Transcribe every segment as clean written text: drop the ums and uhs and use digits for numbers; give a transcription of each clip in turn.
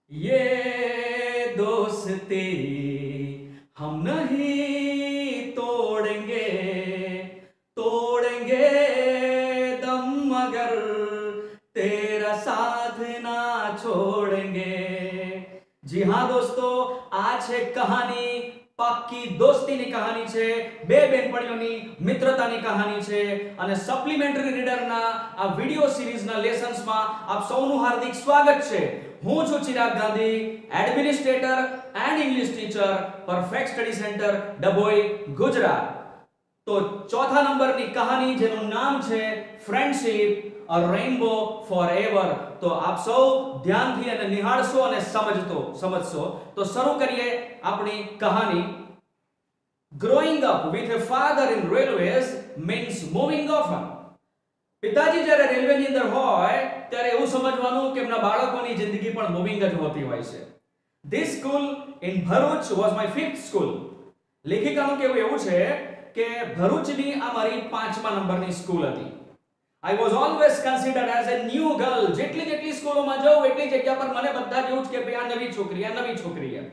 ये दोस्ती हम नहीं तोड़ेंगे, तोड़ेंगे दम मगर तेरा साथ ना छोड़ेंगे। जी हाँ दोस्तों, आज है कहानी પાક્કી દોસ્તીની કહાની છે, બે બેનપણીઓની મિત્રતાની કહાની છે અને સપ્લિમેન્ટરી રીડરના આ વિડિયો સિરીઝના લેસન્સમાં આપ સૌનું હાર્દિક સ્વાગત છે। હું છું Chirag Gandhi, administrator and English teacher, perfect study centre Dabhoi, Gujarat. તો ચોથા નંબરની કહાની જેનું નામ છે ફ્રેન્ડશિપ અ રેઇનબો ફોરએવર। તો આપ સૌ ધ્યાનથી અને નિહાળશો અને સમજશો। તો શરૂ કરીએ આપણી કહાની। Growing up with a father in railways means moving often। પિતાજી જ્યારે રેલવેની અંદર હોય ત્યારે એવું સમજવાનું કે એમના બાળકોની જિંદગી પણ મૂવિંગ જ હોતી હોય છે। This school in Bharuch was my fifth school। લેખિકાનું કહેવું એવું છે કે ભરૂચની આ મારી 5મા નંબરની સ્કૂલ હતી। I was always considered as a new girl। જેટલી સ્કૂલોમાં જાઉં એટલી જગ્યા પર મને બધા જ એવું જ કે ભાઈ આ નવી છોકરી છે।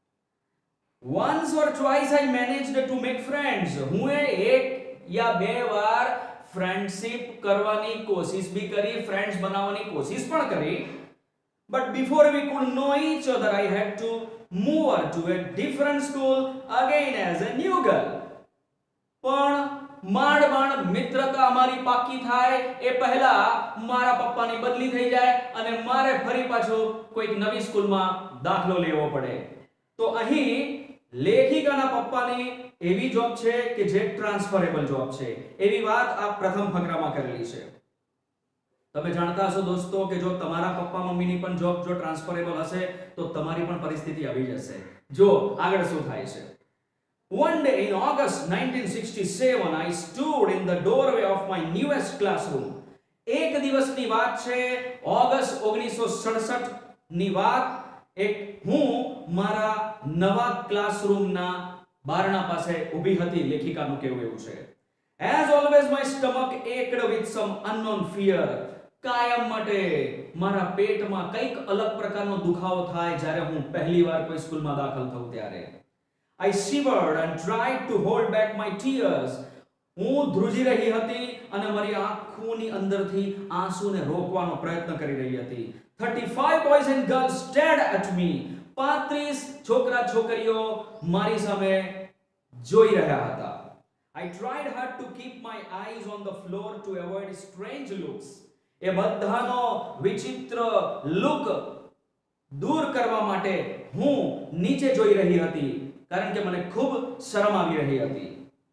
Once or twice I managed to make friends। હું એક या બે વાર ફ્રેન્ડશિપ કરવાની કોશિશ भी કરી, ફ્રેન્ડ્સ બનાવવાની કોશિશ પણ કરી। But before we could know each other I had to move her to a different school again as a new girl। પણ માંડ મિત્રતા અમારી પાકી થાય એ પહેલા મારા પપ્પાની બદલી થઈ જાય અને મારે ફરી પાછો કોઈક નવી સ્કૂલમાં દાખલો લેવો પડે। તો અહીં લેખિકાના પપ્પાની એવી જોબ છે કે જે ટ્રાન્સફરેબલ જોબ છે, એવી વાત આ પ્રથમ ફકરામાં કરેલી છે। તમે જાણતા હશો દોસ્તો કે જો તમારા પપ્પા મમ્મીની પણ જોબ જો ટ્રાન્સફરેબલ હશે તો તમારી પણ પરિસ્થિતિ આવી જશે। જો આગળ શું થાય છે। One day in August 1967 I stood in the doorway of my newest classroom। એક દિવસની વાત છે, ઓગસ્ટ 1967 ની વાત। એક હું મારા નવા ક્લાસરૂમના બારણા પાસે ઊભી હતી। લેખિકાનું કહેવું એવું છે। As always my stomach ached with some unknown fear। કાયમ માટે મારા પેટમાં કંઈક અલગ પ્રકારનો દુખાવો થાય જ્યારે હું પહેલીવાર કોઈ સ્કૂલમાં દાખલ થઉં ત્યારે। I shivered and tried to hold back my tears। હું ધ્રુજી રહી હતી અને મારી આંખોની અંદરથી આંસુને રોકવાનો પ્રયત્ન કરી રહી હતી। 35 boys and girls stared at me। 35 છોકરા છોકરીઓ મારી સામે જોઈ રહ્યા હતા। I tried hard to keep my eyes on the floor to avoid strange looks। એ બધાનો વિચિત્ર લુક દૂર કરવા માટે હું નીચે જોઈ રહી હતી કારણ કે મને ખૂબ શરમ આવી રહી હતી।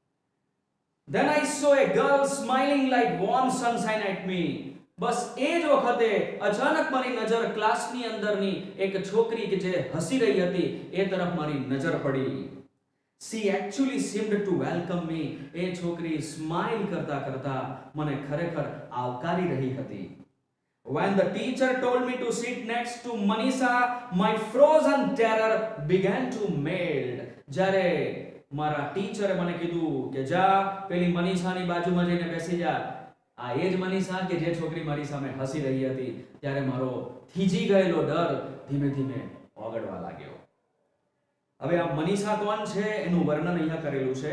Then I saw a girl smiling like warm sunshine at me। બસ એ જ વખતે અચાનક મારી નજર ક્લાસની અંદરની એક છોકરી કે જે હસી રહી હતી એ તરફ મારી નજર પડી। She actually seemed to welcome me। એ છોકરી સ્માઇલ કરતા કરતા મને ખરેખર આવકારી રહી હતી। When the teacher told me to sit next to Manisha, my frozen terror began to melt। જ્યારે મારા ટીચરે મને કીધું કે જા પેલી મનીષાની બાજુમાં જઈને બેસી જા। આ એ જ મનીષા કે જે છોકરી મારી સામે હસી રહી હતી, ત્યારે મારો થીજી ગયેલો ડર ધીમે ધીમે ઓગળવા લાગ્યો। હવે આ મનીષા કોણ છે એનું વર્ણન અહીંયા કરેલું છે।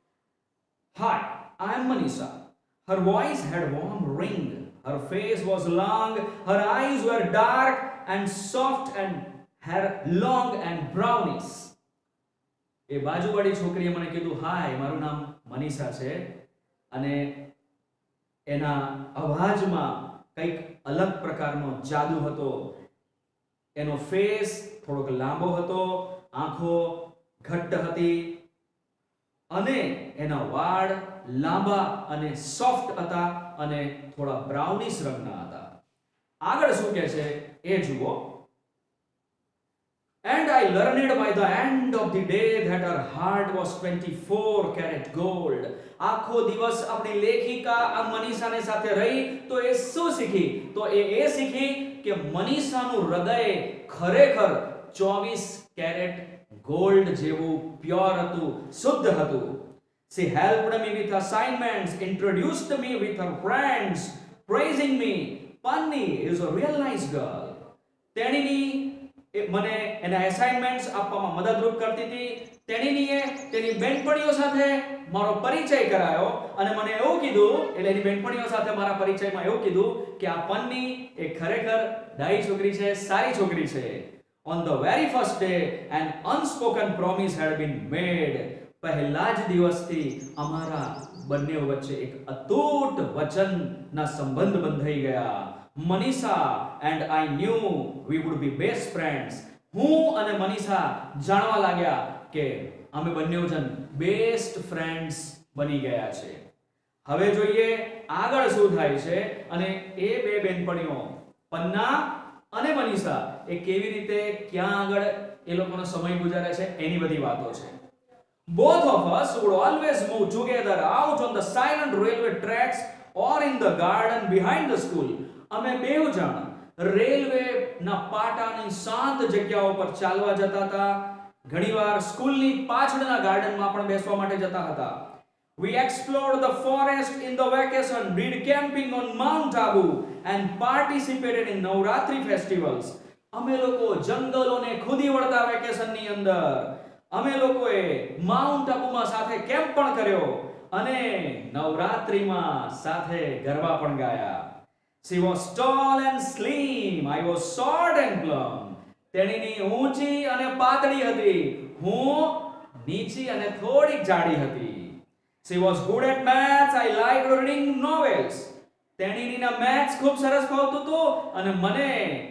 Hi, I am Manisha। Her voice had warm ring। Her face was long, her eyes were dark and soft and hair long and brownish। એ બાજુવાળી છોકરીએ મને કીધું હાય મારું નામ મનીષા છે અને એના અવાજમાં કંઈક અલગ પ્રકારનો જાદુ હતો। એનો ફેસ થોડોક લાંબો હતો, આંખો ઘટ્ટ હતી અને એના વાળ લાંબા અને સોફ્ટ હતા અને થોડા બ્રાઉનિશ રંગના હતા। આગળ શું કહે છે એ જુઓ। And I learned by the end of the day that her heart was 24 karat gold। આખો દિવસ આપણી લેખિકા આ મનીષાને સાથે રહી તો એ શું શીખી? તો એ શીખી કે મનીષાનું હૃદય ખરેખર 24 કેરેટ ગોલ્ડ જેવું પ્યોર હતું, શુદ્ધ હતું। She helped me with assignments, introduced me with her friends, praising me. Panni is a real nice girl। તેણીની મને એના એસાઇનમેન્ટ્સ આપવામાં મદદરૂપ કરતી હતી. તેણીએ તેની બેનપણીઓ સાથે મારો પરિચય કરાયો અને મને એવું કીધું, એટલે એની બેનપણીઓ સાથે મારા પરિચયમાં એવું કીધું કે આ પન્ની એ ખરેખર ડાઈ છોકરી છે, સારી છોકરી છે. On the very first day an unspoken promise had been made. પહેલા જ દિવસથી અમારા બંને વચ્ચે એક અતૂટ વચનના સંબંધ બંધાઈ ગયા. Manisha and I knew we would be best friends. હું અને મનીષા જાણવા લાગ્યા કે અમે બંને જણ બેસ્ટ ફ્રેન્ડ્સ બની ગયા છે. હવે જોઈએ આગળ શું થાય છે અને એ બે બેનપણીઓ પન્ના અને મનીષા એ કેવી રીતે ક્યાં આગળ એ લોકોનો સમય ગુજારે છે એની બધી વાતો છે. Both of us would always move together out on the silent railway tracks or in the garden behind the school. અમે બેઉ જણ રેલવે ના પાટાની શાંત જગ્યાઓ પર ચાલવા જતા હતા. ઘણીવાર સ્કૂલની પાછળના ગાર્ડનમાં પણ બેસવા માટે જતા હતા. We explored the forest in the vacation, did camping on Mount Abu and participated in Navratri festivals. અમે લોકો જંગલોને ખુદી વળતા વેકેશનની અંદર અમે લોકોએ માઉન્ટ આબુમાં સાથે કેમ્પ પણ કર્યો અને નવરાત્રીમાં સાથે ગરબા પણ ગાયા. She was tall and slim, I was short and plump. તેણીની ઊંચી અને પાતળી હતી, હું નીચી અને થોડીક જાડી હતી. She was good at maths, I liked reading novels. તેણીના મેથ્સ ખૂબ સરસ ફાવતું હતું અને મને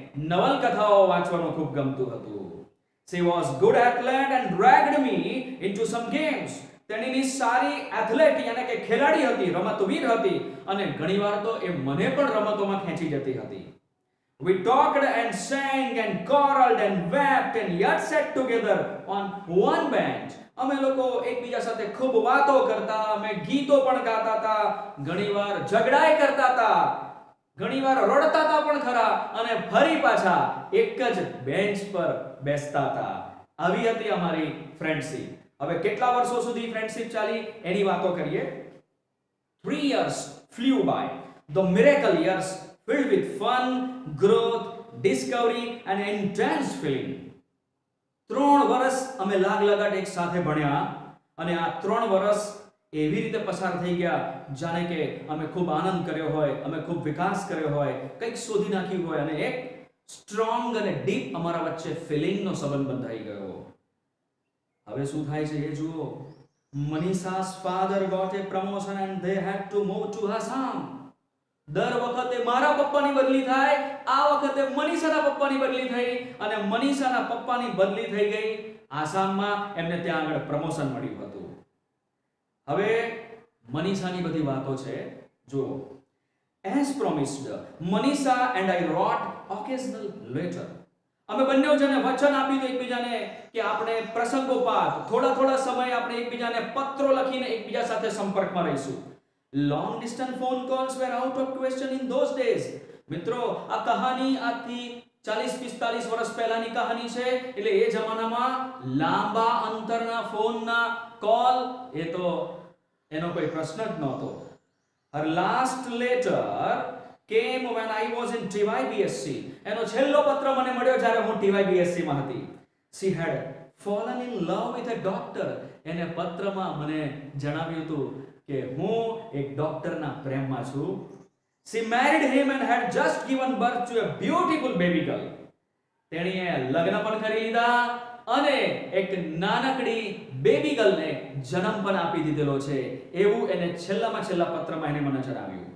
નવલકથાઓ વાંચવાનું ખૂબ ગમતું હતું. She was good athlete and dragged me into some games. તેણીની સારી એથ્લેટ યાને કે ખેલાડી હતી, રમતવીર હતી અને ઘણીવાર તો એ મને પણ રમતોમાં ખેંચી જતી હતી. We talked and sang and quarreled and wept and yet sat together on one bench. અમે લોકો એકબીજા સાથે ખૂબ વાતો કરતા, અમે ગીતો પણ ગાતા હતા, ઘણીવાર ઝઘડાઈ કરતા હતા, ઘણીવાર રડતા હતા પણ ખરા અને ફરી પાછા એક જ બેન્ચ પર બેસતા હતા. આવી હતી અમારી ફ્રેન્ડશિપ. હવે કેટલા વર્ષો સુધી ફ્રેન્ડશિપ ચાલી એની વાતો કરીએ. 3 years flew by. The miracle years filled with fun, growth, discovery and intense feeling. 3 વર્ષ અમે લાગ લગાટ એક સાથે ભણ્યા અને આ 3 વર્ષ એવી રીતે પસાર થઈ ગયા જાણે કે અમે ખૂબ આનંદ કર્યો હોય, અમે ખૂબ વિકાસ કર્યો હોય, કંઈક શોધી નાખ્યું હોય અને એક સ્ટ્રોંગ અને ડીપ અમારા વચ્ચે ફિલિંગનો સંબંધ બંધાઈ ગયો. હવે શું થાય છે એ જુઓ. Manisha's father got a promotion and they had to move to Assam. દર વખતે મારા પપ્પાની બદલી થાય, આ વખતે મનીષાના પપ્પાની બદલી થઈ અને મનીષાના પપ્પાની બદલી થઈ ગઈ આસામમાં. એમને ત્યાં આગળ પ્રમોશન મળ્યું હતું. હવે મનીષાની બધી વાતો છે જુઓ. As promised, Manisha and I wrote occasional letter. અમે બંને જણે વચન આપ્યું હતું એકબીજાને કે આપણે પ્રસંગોપાત થોડા સમય આપણે એકબીજાને પત્રો લખીને એકબીજા સાથે સંપર્કમાં રહીશું. Long distance phone calls were out of question in those days. મિત્રો આ કહાની આજથી 40-45 વર્ષ પહેલાની કહાની છે. એટલે એ જમાનામાં લાંબા અંતરના ફોનના કોલ એ તો એનો કોઈ પ્રશ્ન જ નહોતો. Her last letter came when I was in TYBSc. એનો છેલ્લો પત્ર મને મળ્યો જ્યારે હું TYBSc માં હતી. She had fallen in love with a doctor. એને પત્રમાં મને જણાવ્યું હતું કે હું એક ડોક્ટરના પ્રેમમાં છું. She married him and had just given birth to a beautiful baby girl. તેણીએ લગ્ન પણ કરી લીધા અને એક નાનકડી બેબી ગર્લને જન્મ પણ આપી દીધેલો છે એવું એને છેલ્લામાં છેલ્લા પત્રમાં એને મને જણાવ્યું.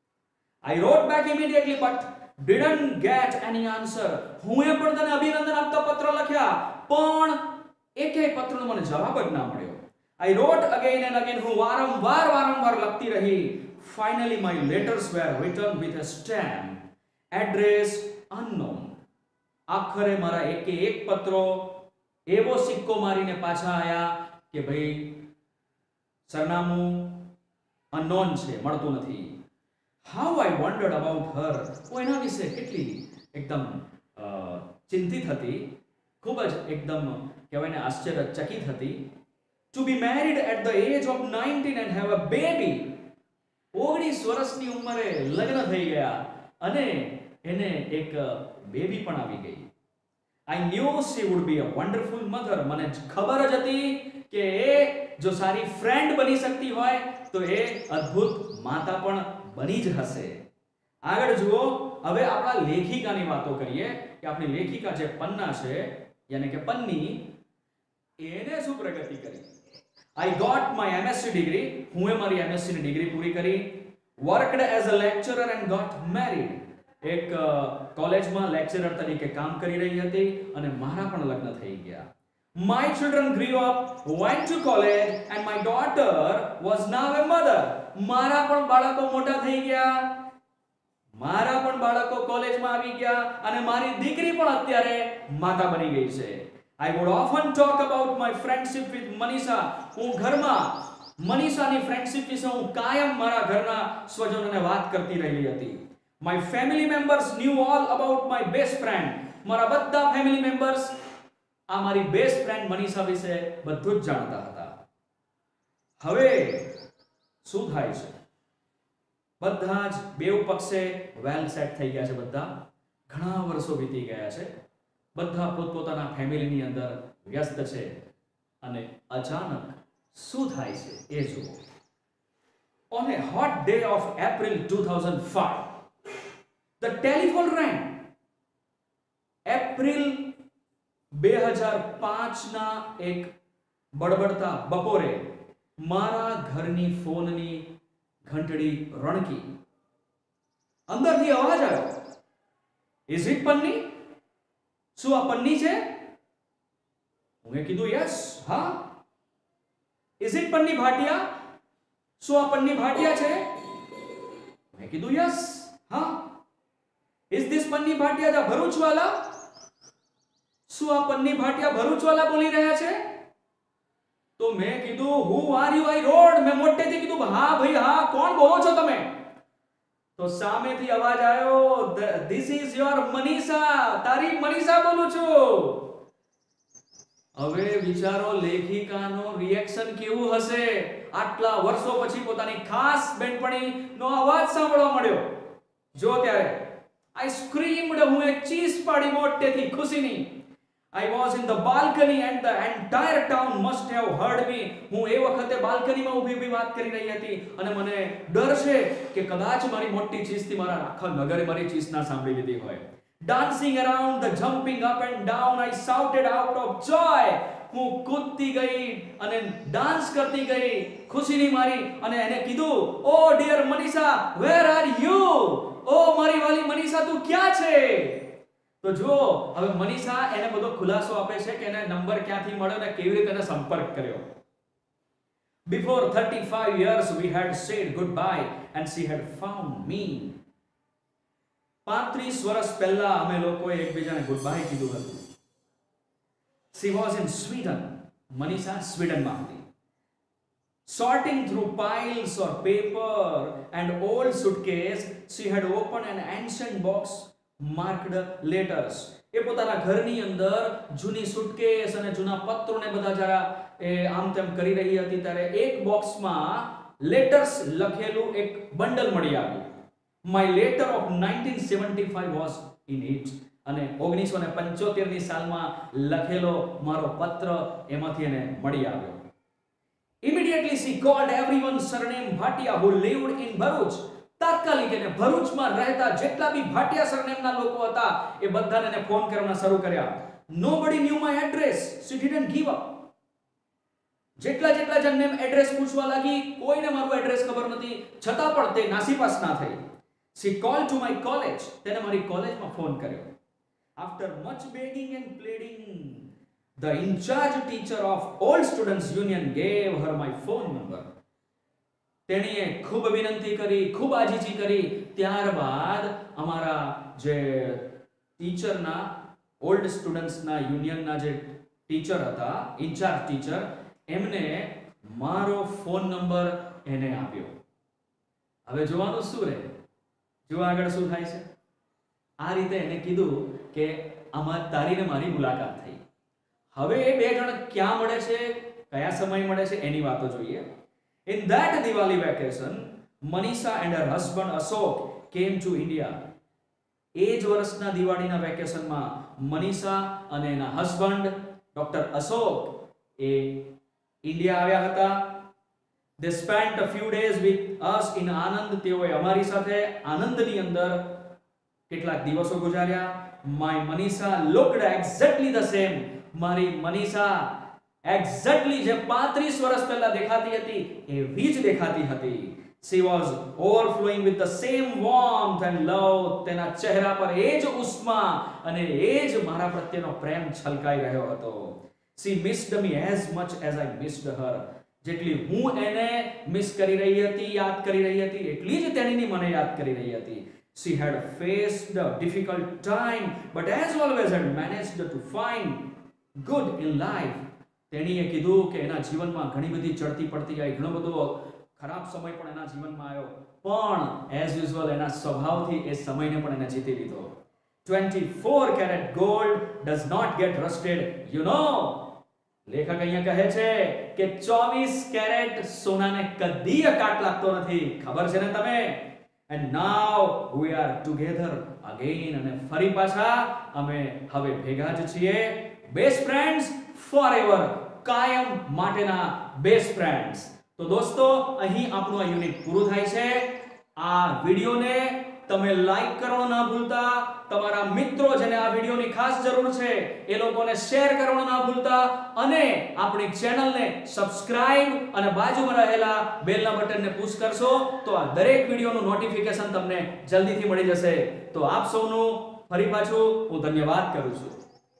I wrote back immediately but didn't get any answer. હું એ પણ તને અભિનંદન આપતા પત્ર લખ્યા પણ એકેય પત્રનો મને જવાબ જ ના મળ્યો. I wrote again and again. હું વારંવાર લખતી રહી. Finally my letters were written with a stamp. Address unknown. આખરે મારા એકે એક પત્રો એવો સિક્કો મારીને પાછા આયા કે ભાઈ સરનામું અનનોન છે, મળતું નથી. How I wondered about her. હું એના વિશે કેટલી એકદમ ચિંતિત હતી, ખૂબ જ એકદમ કહેવાય ને આશ્ચર્યચકિત હતી. To be married at the age of 19 and have a baby. 19 વર્ષની ઉંમરે લગ્ન થઈ ગયા અને એને એક બેબી પણ આવી ગઈ. I knew she would be a wonderful mother. મને ખબર જ હતી કે એ જો સારી ફ્રેન્ડ બની શકતી હોય તો એ અદ્ભુત માતા પણ બની જ હશે. આગળ જુઓ, હવે આપણા લેખિકાની વાતો કરીએ કે આપણી લેખિકા જે પન્ના છે યાनी કે પન્ની, એને શું પ્રગતિ કરી. I got my MSc degree. હું મારી MSc ની ડિગ્રી પૂરી કરી. Worked as a lecturer and got married. એક કોલેજમાં લેક્ચરર તરીકે કામ કરી રહી હતી અને મારા પણ લગ્ન થઈ ગયા. My children grew up, went to college and my daughter was now a mother. મારા પણ બાળકો મોટા થઈ ગયા, મારા પણ બાળકો કોલેજમાં આવી ગયા અને મારી દીકરી પણ અત્યારે માતા બની ગઈ છે. I would often talk about my friendship with Manisha. હું ઘરમાં મનીષાની ફ્રેન્ડશિપ વિશે હું કાયમ મારા ઘરના સ્વજનોને વાત કરતી રહેલી હતી. My family members knew all about my best friend. મારા બધા ફેમિલી મેમ્બર્સ આ મારી બેસ્ટ ફ્રેન્ડ મનીષા વિશે બધું જ જાણતા હતા. હવે શું થાય છે? બધા જ બેવ પક્ષે વેલ સેટ થઈ ગયા છે. બધા ઘણા વર્ષો વીતી ગયા છે. બધા પોતપોતાના ફેમિલીની અંદર વ્યસ્ત છે અને અચાનક શું થાય છે એ જુઓ. On a hot day of April 2005, the telephone rang. April 2005 ના એક બળબડતા બપોરે મારા ઘરની ફોનની ઘંટડી રણકી. અંદરથી અવાજ આવ્યો. Is it પન્ની? શું આ પન્ની છે? હું કીધું યસ, હા. Is it પન્ની Bhatia? શું આ પન્ની ભાટિયા છે? મેં કીધું યસ, હા. Is this Panni Bhatia the Bharuchwala? શું આ પન્ની ભાટિયા ભરૂચવાલા બોલી રહ્યા છે? તો મેં કીધું who are you? I roared. મેં મોટેથી કીધું હા ભાઈ હા, કોણ બોલો છો તમે? તો સામેથી અવાજ આવ્યો, this is your મનીષા, તારી મનીષા બોલું છું. હવે વિચારો લેખિકાનો રિએક્શન કેવું હશે. આટલા વર્ષો પછી પોતાની ખાસ બેનપણીનો અવાજ સાંભળવા મળ્યો. જો ત્યારે I screamed. હું એક ચીસ પાડી મોટેથી ખુશીની. I was in the balcony and the entire town must have heard me. હું એ વખતે બાલ્કનીમાં ઊભી વાત કરી રહી હતી અને મને ડર છે કે કદાચ મારી મોટી ચીસથી મારા આખા નગરે મારી ચીસ ના સાંભળી લીધી હોય. Dancing around, the jumping up and down, I shouted out of joy. હું કૂદતી ગઈ અને ડાન્સ કરતી ગઈ ખુશીની મારી અને એને કીધું, oh dear Manisha, where are you? ઓ મારી વાલી મનીષા, તું ક્યાં છે? તો જો હવે મનીષા એને બધો ખુલાસો આપે છે કે એને નંબર ક્યાંથી મળ્યો અને કેવી રીતે એને સંપર્ક કર્યો. Before 35 years we had said goodbye and she had found me. 35 વર્ષ પહેલા અમે લોકોએ એકબીજાને ગુડબાય કીધું હતું. She was in Sweden. Manisha સ્વીડનમાં હતી. Sorting through piles of paper and old suitcase, she had opened an ancient box marked letters. એ પોતાના ઘરની અંદર જૂની સુટકેસ અને જૂના પત્રોને બધા જરા આમ તેમ કરી રહી હતી ત્યારે એક બોક્સમાં લેટર્સ લખેલું એક બંડલ મળી આવ્યું. My letter of 1975 was in it. અને 1975 ની સાલમાં લખેલો મારો પત્ર એમાંથી એને મળી આવ્યો. Immediately she called everyone surname Bhatia who lived in Bharuch. તાત્કાલિક એને ભરૂચમાં રહેતા જેટલા બી ભાટિયા સરનેમના લોકો હતા એ બધાને એને ફોન કરવાના શરૂ કર્યા. Nobody knew my address. She didn't give up. જેટલા જણને એડ્રેસ પૂછવા લાગી, કોઈને મારું એડ્રેસ ખબર નથી, છતાં પણ તે નાસીપાસ ના થઈ. She called to my college. તેને મારી કોલેજમાં ફોન કર્યો. After much begging and pleading, the in charge teacher of all students union gave her my phone number. તેણીએ ખૂબ વિનંતી કરી, ખૂબ આજીજી કરી. ત્યારબાદ અમારા જે ટીચરના ઓલ્ડ સ્ટુડન્ટ્સના યુનિયનના જે ટીચર હતા, ઇન્ચાર્જ ટીચર, એમને મારો ફોન નંબર એને આપ્યો. હવે જોવાનું શું રહે, જો આગળ શું થાય છે. આ રીતે એને કીધું કે આમાં તારી ને મારી મુલાકાત થઈ. હવે એ બે જણ ક્યાં મળે છે, કયા સમય મળે છે એની વાતો જોઈએ. In that Diwali vacation, Manisha and her husband Ashok came to India. એ જ વર્ષના દિવાળીના વેકેશનમાં મનીષા અને એના હસબન્ડ ડોક્ટર અશોક એ ઇન્ડિયા આવ્યા હતા. They spent a few days with us in Anand. તેઓએ અમારી સાથે આનંદની અંદર કેટલાક દિવસો ગુજાર્યા. My Manisha looked exactly the same. મારી મનીષા એક્ઝેક્ટલી જે 35 વર્ષ પહેલા દેખાતી હતી એવી જ દેખાતી હતી. She was overflowing with the same warmth and love. તેના ચહેરા પર એ જ ઉષ્મા અને એ જ મારા પ્રત્યેનો પ્રેમ છલકાઈ રહ્યો હતો. She missed me as much as I missed her. જેટલી હું એને મિસ કરી રહી હતી, યાદ કરી રહી હતી, એટલી જ તેણીની મને યાદ કરી રહી હતી. She had faced a difficult time but as always had managed to find good in life. તેણીએ કીધું કે એના જીવનમાં ઘણી બધી ચડતી પડતી આવી, ઘણો બધો ખરાબ સમય પણ એના જીવનમાં આવ્યો, પણ એઝ યુઝ્યુઅલ એના સ્વભાવથી એ સમયને પણ એને જીતી લીધો. 24 karat gold does not get rusted, you know. લેખક અહીંયા કહે છે કે 24 કેરેટ સોનાને કદી અકાટ લાગતો નથી, ખબર છે ને તમે. And now we are together again. અને ફરી પાછા અમે હવે ભેગા જ છીએ. બેસ્ટ ફ્રેન્ડ્સ forever, કાયમ માટેના બેસ્ટ ફ્રેન્ડ્સ. તો દોસ્તો અહીં આપણું આ યુનિટ પૂરું થાય છે. આ વિડિયોને તમે લાઈક કરવાનું ના ભૂલતા, તમારા મિત્રો જેને આ વિડિયોની ખાસ જરૂર છે એ લોકોને શેર કરવાનું ના ભૂલતા, અને આપણી ચેનલને સબસ્ક્રાઇબ અને બાજુમાં રહેલા બેલના બટનને પુશ કરશો તો આ દરેક વિડિયોનું નોટિફિકેશન તમને જલ્દીથી મળી જશે. તો આપ સૌનું ફરી પાછું હું ધન્યવાદ કરું છું.